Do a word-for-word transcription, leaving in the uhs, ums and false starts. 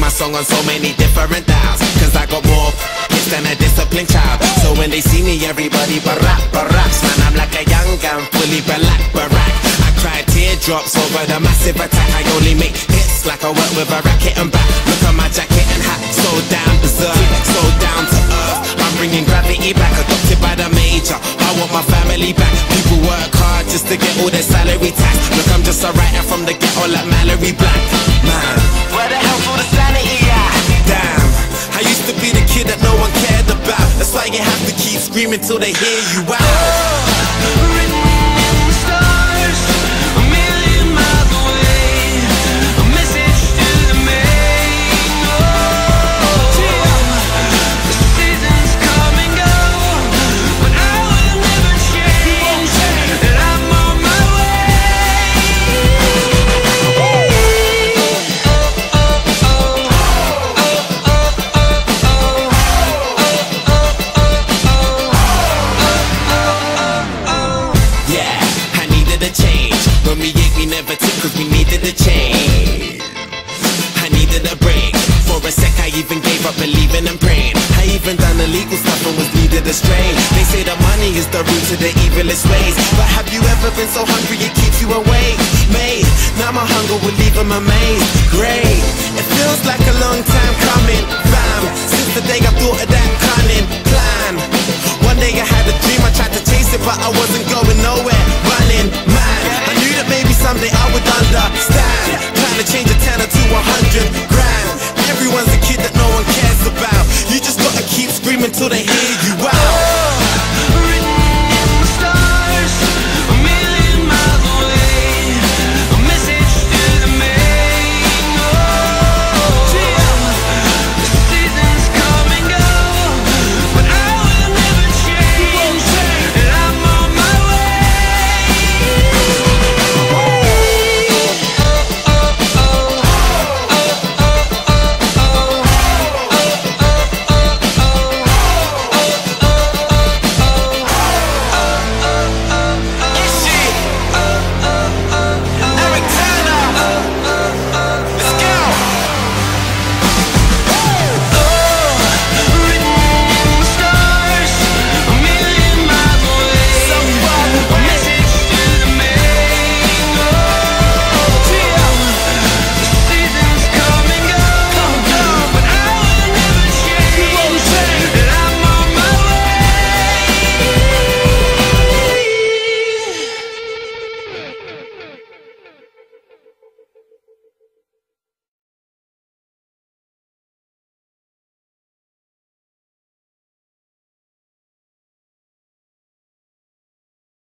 my song on so many different dials, cause I got more hits than a disciplined child. So when they see me, everybody barack, baracks. Man, I'm like a young gun, fully black, barack. I cry teardrops over the massive attack. I only make hits like I work with a racket and back. Look at my jacket and hat, so down berserk, so down to earth. I'm bringing gravity back, adopted by the major. I want my family back. People work hard just to get all their salary tax. Look, I'm just a writer from the ghetto like Mallory Black. Man, where the hell's all the sanity at? Damn, I used to be the kid that no one cared about. That's why you have to keep screaming till they hear you out. Oh, written in the stars, a million miles away, a message to the main. Oh, the seasons come and go, but I will never change, and I'm on my way. Yeah, I needed a change. When we ate, we never took, cause we needed a change. I needed a break. For a sec, I even gave up believing and praying. I even done illegal stuff and was needed a strain. They say that money is the root to the evilest ways, but have you ever been so hungry it keeps you awake? Mate, now my hunger will leave them amazed. Great, it feels like a long time coming, fam. Since the day I thought of that cunning plan. One day I had a dream, I tried to chase it, but I wasn't going nowhere. Running mad, I knew that maybe someday I would understand. Trying to change a tenner to a hundred grand. Everyone's a kid that no one cares about. You just gotta keep screaming till they hear